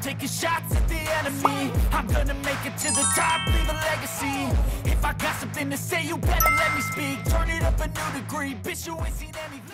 taking shots at the enemy. I'm gonna make it to the top, leave a legacy. If I got something to say, you better let me speak. Turn it up a new degree, bitch, you ain't seen anything.